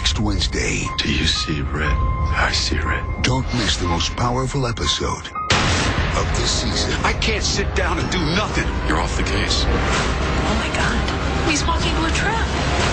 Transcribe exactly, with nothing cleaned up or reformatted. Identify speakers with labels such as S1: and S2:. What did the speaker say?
S1: next Wednesday.
S2: Do you see red? I see red.
S1: Don't miss the most powerful episode of the season.
S3: I can't sit down and do nothing.
S2: You're off the case.
S4: Oh my God. He's walking into a trap.